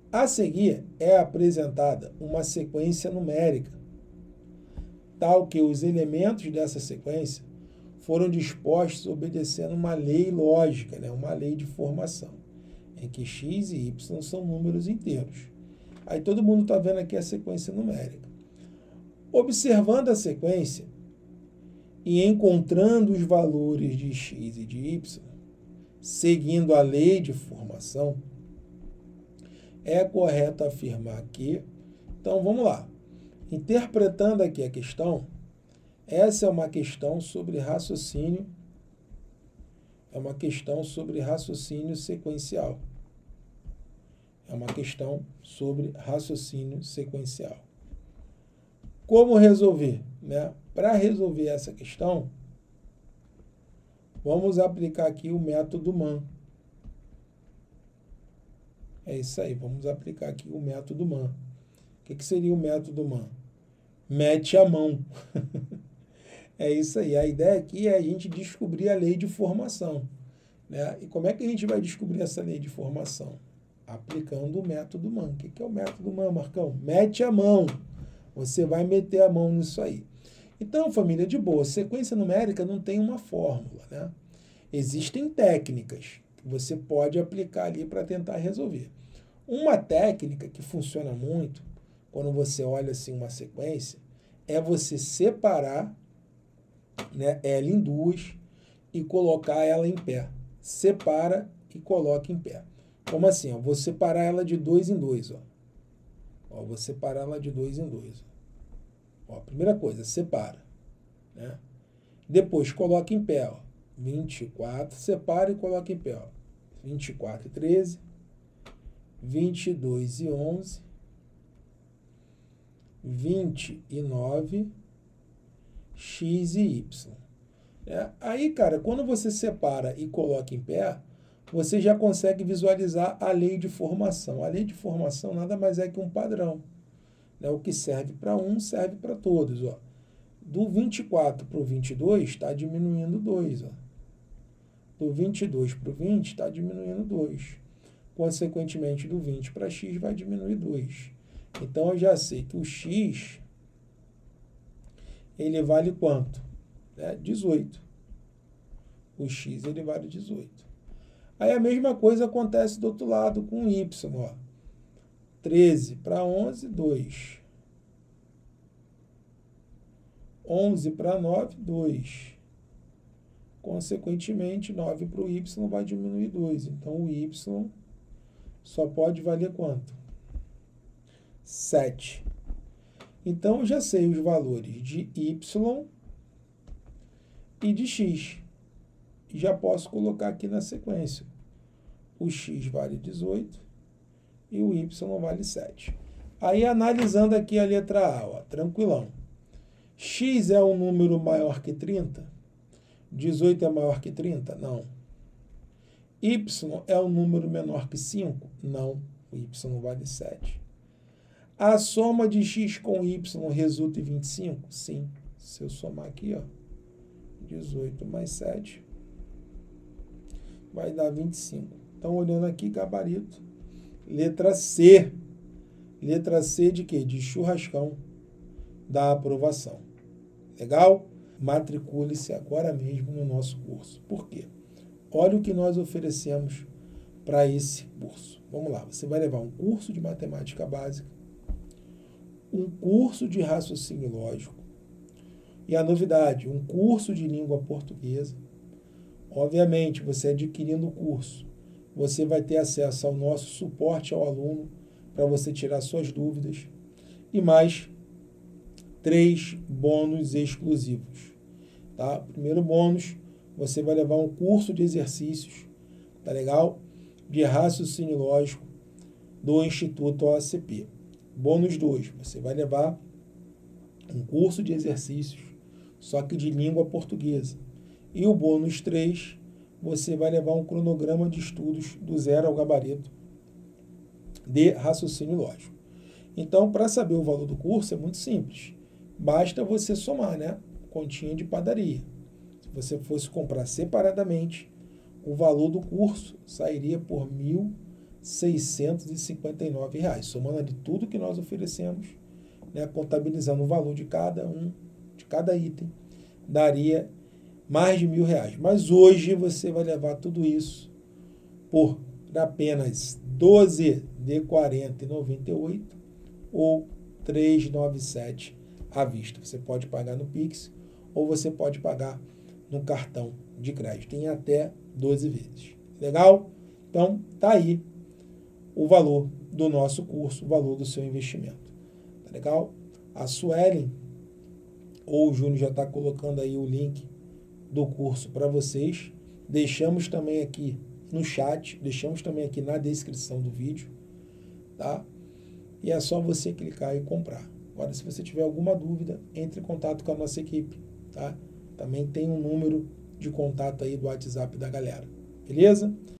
A seguir é apresentada uma sequência numérica, tal que os elementos dessa sequência foram dispostos obedecendo uma lei lógica, né? Uma lei de formação, em que x e y são números inteiros. Aí todo mundo está vendo aqui a sequência numérica. Observando a sequência e encontrando os valores de x e de y, seguindo a lei de formação, é correto afirmar que... Então, vamos lá. Interpretando aqui a questão, essa é uma questão sobre raciocínio, sequencial. É uma questão sobre raciocínio sequencial. Como resolver? Né? Para resolver essa questão, vamos aplicar aqui o método Mann. É isso aí, vamos aplicar aqui o método Mann. O que seria o método Mann? Mete a mão. É isso aí. A ideia aqui é a gente descobrir a lei de formação. Né? E como é que a gente vai descobrir essa lei de formação? Aplicando o método Mann. O que é o método Mann, Marcão? Mete a mão. Você vai meter a mão nisso aí. Então, família, de boa, sequência numérica não tem uma fórmula, né? Existem técnicas que você pode aplicar ali para tentar resolver. Uma técnica que funciona muito, quando você olha assim uma sequência, é você separar, né, ela em duas e colocar ela em pé. Separa e coloca em pé. Como assim? Ó? Vou separar ela de 2 em 2. Vou separar ela de 2 em 2. Primeira coisa, separa. Né? Depois, coloca em pé. 24, separa e coloca em pé. 24 e 13. 22 e 11. 29. X e Y. Aí, cara, quando você separa e coloca em pé, você já consegue visualizar a lei de formação. A lei de formação nada mais é que um padrão. Né? O que serve para um, serve para todos. Ó. Do 24 para o 22, está diminuindo 2. Ó. Do 22 para o 20, está diminuindo 2. Consequentemente, do 20 para x, vai diminuir 2. Então, eu já sei que o x, ele vale quanto? 18. O x, ele vale 18. Aí, a mesma coisa acontece do outro lado com o y. Ó. 13 para 11, 2. 11 para 9, 2. Consequentemente, 9 para o y vai diminuir 2. Então, o y só pode valer quanto? 7. Então, eu já sei os valores de y e de x. E já posso colocar aqui na sequência. O x vale 18 e o y vale 7. Aí, analisando aqui a letra A, ó, tranquilão. X é um número maior que 30? 18 é maior que 30? Não. Y é um número menor que 5? Não. O y vale 7. A soma de x com y resulta em 25? Sim. Se eu somar aqui, ó, 18 mais 7, vai dar 25. Então, olhando aqui, gabarito. Letra C. Letra C de quê? De churrascão da aprovação. Legal? Matricule-se agora mesmo no nosso curso. Por quê? Olha o que nós oferecemos para esse curso. Vamos lá. Você vai levar um curso de matemática básica, um curso de raciocínio lógico e a novidade, um curso de língua portuguesa. Obviamente, você adquirindo o curso, você vai ter acesso ao nosso suporte ao aluno para você tirar suas dúvidas e mais 3 bônus exclusivos. Tá? Primeiro bônus, você vai levar um curso de exercícios, tá legal? De raciocínio lógico do Instituto OACP. Bônus 2, você vai levar um curso de exercícios, só que de língua portuguesa. E o bônus 3, você vai levar um cronograma de estudos do zero ao gabarito de raciocínio lógico. Então, para saber o valor do curso, é muito simples. Basta você somar, né? Continha de padaria. Se você fosse comprar separadamente, o valor do curso sairia por R$ R$659, somando ali tudo que nós oferecemos, né, contabilizando o valor de cada item, daria mais de R$1.000. Mas hoje você vai levar tudo isso por apenas R$12 de R$ 40,98 ou R$ 397 à vista. Você pode pagar no Pix ou você pode pagar no cartão de crédito em até 12 vezes. Legal? Então, tá aí o valor do nosso curso, o valor do seu investimento. Tá legal? A Suelen ou o Júnior já está colocando aí o link do curso para vocês. Deixamos também aqui no chat, deixamos também aqui na descrição do vídeo, tá? E é só você clicar e comprar. Agora, se você tiver alguma dúvida, entre em contato com a nossa equipe, tá? Também tem um número de contato aí do WhatsApp da galera. Beleza?